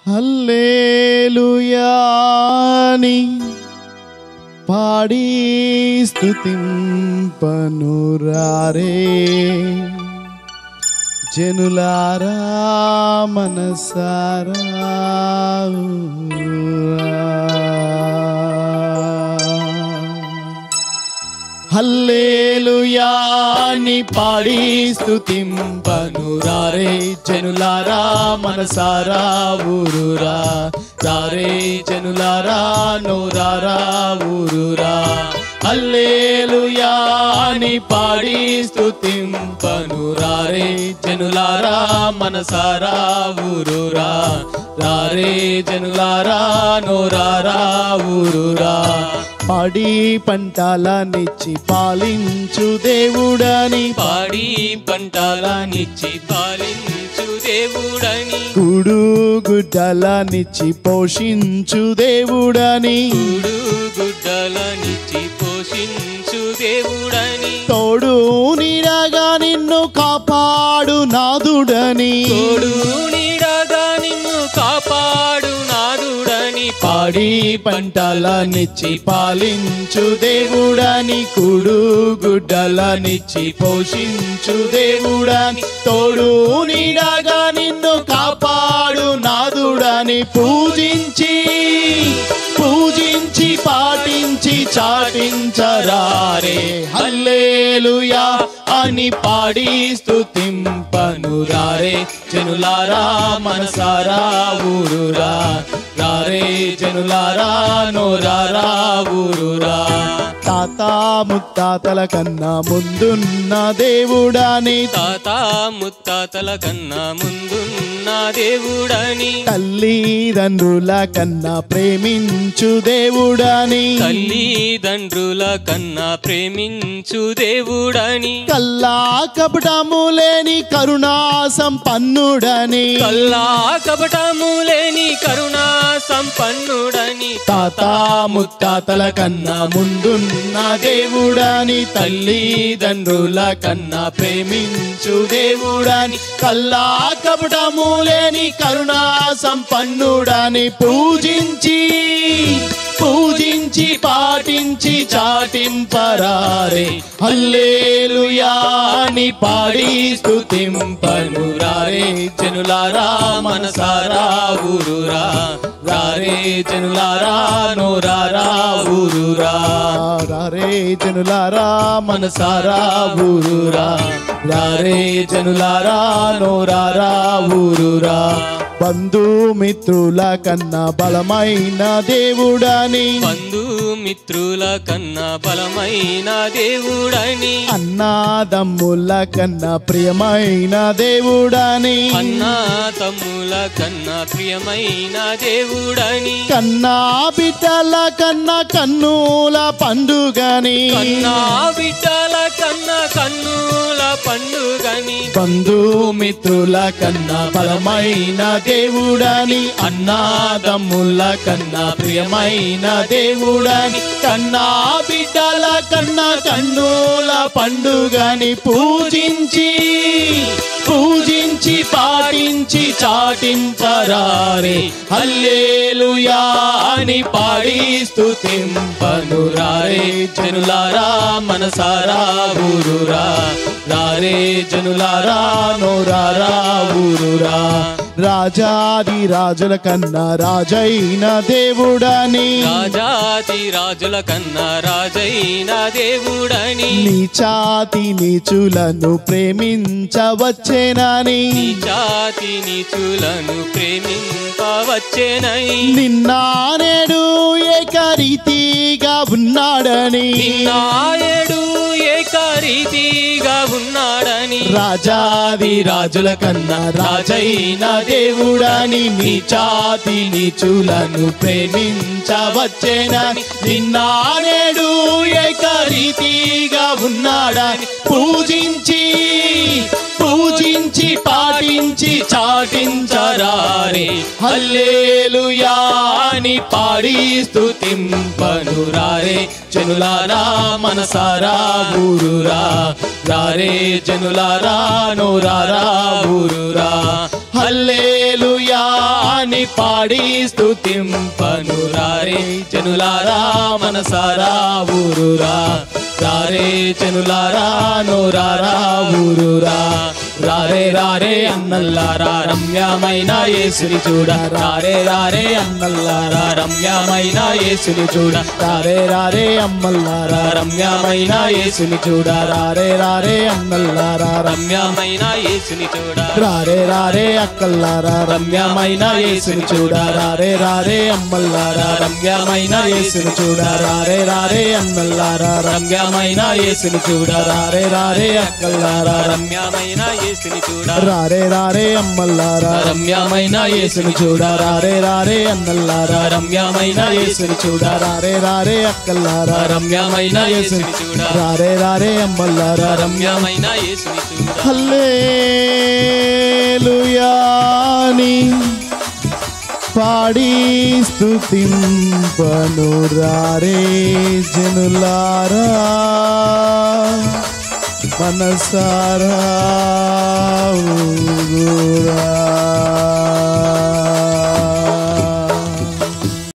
హల్లెలూయా అని పాడి స్తుతింపనురారే జనులారా మనసారా హల్లెలూయా అని పాడి స్తుతింపనురారే జనులారా మనసారా ఊరురా రారే జనులారా నోరారా ఊరురా హల్లెలూయా అని పాడి స్తుతింపనురారే జనులారా మనసారా ఊరురా రారే జనులారా నోరారా ఊరురా పాడి పంటలనిచ్చి పాలించు దేవుడని పాడి పంటలనిచ్చి పాలించు దేవుడని కూడు గుడ్డలనిచ్చి పోషించు దేవుడని కూడు గుడ్డలనిచ్చి పోషించు దేవుడని తోడు నీడగా నిన్ను కాపాడు నాదుడని తోడు నీడగా నిన్ను కాపాడు నాదుడని పాడి పంటలనిచ్చి పాలించు దేవుడని కూడు గుడ్డలనిచ్చి పోషించు దేవుడని తోడు నీడగా నిన్ను కాపాడు నాదుడని పూజించి పాటించి చాటించరారే హల్లెలూయా అని పాడి స్తుతింపనురారే జనులారా మనసారా ఊరురా రారే జనులారా నోరారా ఊరురా తాత ముత్తాతల కన్నా ముందున్న దేవుడని తాత ముత్తాతల కన్నా ముందున్న దేవుడని తల్లిదండ్రుల కన్నా ప్రేమించు దేవుడని తల్లిదండ్రుల కన్నా ప్రేమించు దేవుడని కల్లా కపటము లేని కరుణా సంపన్నుడని కల్లా కపటము లేని కరుణా సంపన్నుడని తాత ముత్తాతల కన్నా ముందున్న దేవుడని తల్లిదండ్రుల కన్నా ప్రేమించు దేవుడని కల్లా కపటము లేని కరుణా సంపన్నుడని పూజించి పాటించి చాటింపరారే హల్లెలూయా అని పాడి స్తుతింపనురారే జనులారా మనసారా ఊరురా రారే జనులారా నోరారా ఊరురా రారే జనులారా మనసారా ఊరురా రారే జనులారా నోరారా ఊరురా బంధుమిత్రుల కన్నా బలమైన దేవుడని బంధుమిత్రుల కన్నా బలమైన దేవుడని అన్నాదమ్ముల కన్నా ప్రియమైన దేవుడని అన్నాతమ్ముల కన్నా ప్రియమైన దేవుడని కన్నా బిడ్డల కన్నా కన్నుల పండుగని కన్నా బిడ్డల కన్నా కన్నుల పండుగని బంధుమిత్రుల కన్నా బలమైన దేవుడని అన్నాదమ్ముల కన్నా ప్రియమైన దేవుడని కన్నా బిడ్డల కన్నా కన్నుల పండుగని పూజించి పాటించి చాటింపరారే హల్లెలూయా అని పాడి స్తుతింపనురారే జనులారా మనసారా ఊరురా రారే జనులారా నోరారా ఊరురా రాజాది రాజుల కన్నా రాజైన దేవుడని రాజాది రాజుల కన్నా రాజైన దేవుడని నీచాతి నీచులను ప్రేమించవచ్చేనని నీచాతి నీచులను ప్రేమింపవచ్చేనని నిన్నా నేడు ఏకరీతిగా ఉన్నాడని నాయుడు ఏకరీతిగా ఉన్నాడని రాజాది రాజుల కన్నా రాజైన దేవుడని నీచాతి నీచులను ప్రేమించవచ్చేనని నిన్నా నేడు ఏకరీతిగా ఉన్నాడని పూజించి పాటించి చాటించరారే హల్లెలూయా అని పాడి స్తుతింపనురారే జనులారా మనసారా ఊరురా రారే జనులారా నోరారా ఊరురా హల్లెలూయా అని అని పాడి స్తుతింపను రారే జనులారా మనసారా ఊరురా రారే జనులారా నోరారా ఊరురా రారే రారే అన్నల్లారా రమ్యమైన యేసుని చూడ రారే రారే అన్నల్లారా రమ్యమైన యేసుని చూడ రారే రారే అమ్మల్లారా రమ్యమైన యేసుని చూడ రారే రారే అన్నల్లారా రమ్యమైన యేసుని చూడ రారే రారే అక్కల్లారా రమ్యమైన యేసుని చూడ రారే రారే అమ్మల్లారా రమ్యమైన యేసుని చూడ రారే రారే అన్నల్లారా రమ్యమైన యేసుని చూడ రారే రారే అక్కల్లారా రమ్యమైన యేసుని చూడ రారే రారే అమ్మల్లారా రమ్యమైన యేసుని చూడ రారే రారే అన్నల్లారా రమ్యమైన యేసుని చూడ రారే రారే అక్కల్లారా రమ్యమైన యేసుని చూడ రారే రారే అమ్మల్లారా రమ్యమైన యేసుని చూడ హల్లెలూయా అని పాడి స్తుతింపను రారే జనులారా మనసారా